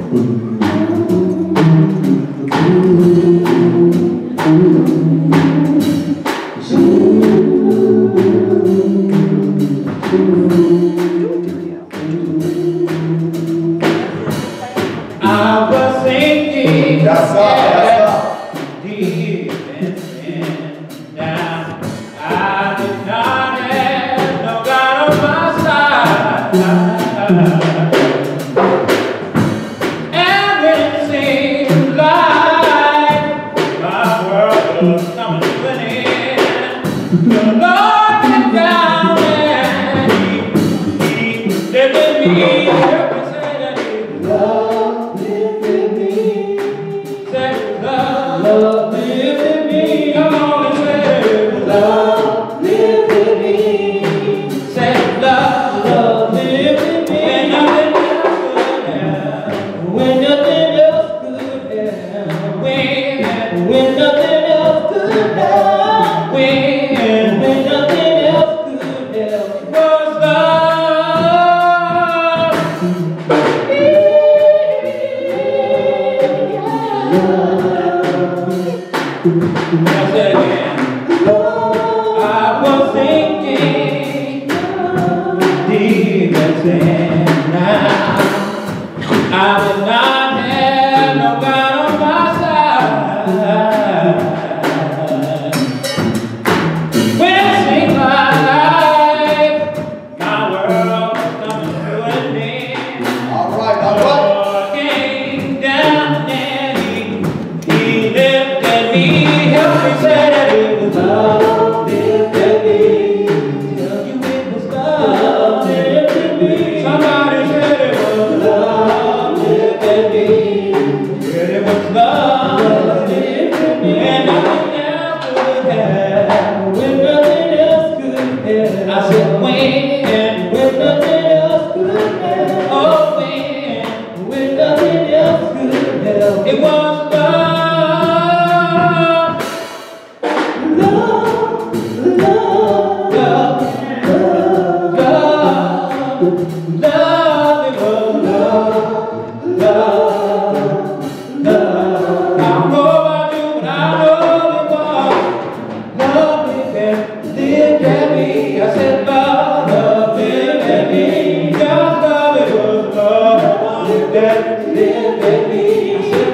I was thinking That's deep and down. I did not have no God on my side. And it seemed like my world was coming to an end. The Lord came down and He lifted me up and said that He loved me. Said love lifted me. Come on and say love lifted me. Said love lifted me. When nothing else could help. When nothing else could help. When nothing else could help. It was love. I said again. I was thinking deep and now I did not have no God on my side. When it seemed like my world was coming to an end. All right. Lord came down and He lifted me, helped me, said that it was love lifted me. Tell you it was love lifted me. Somebody said it was love lifted me. Said it was love lifted me. And nothing else could help. When nothing else could help. I said when nothing else could help. Oh, when nothing else could help. It was love. That lived in me.